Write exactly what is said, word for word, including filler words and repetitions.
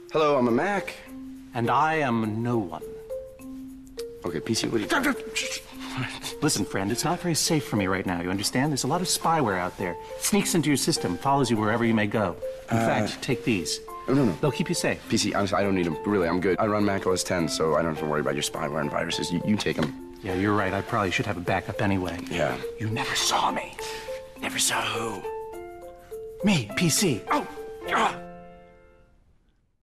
Hello, I'm a Mac. And I am no one. Okay, P C, what do you... Listen, friend, it's not very safe for me right now, you understand? There's a lot of spyware out there. It sneaks into your system, follows you wherever you may go. In uh, fact, take these. No, no, no. They'll keep you safe. P C, honestly, I don't need them. Really, I'm good. I run Mac O S ten, so I don't have to worry about your spyware and viruses. You, you take them. Yeah, you're right. I probably should have a backup anyway. Yeah. You never saw me. Never saw who? Me, P C. Oh! Ah.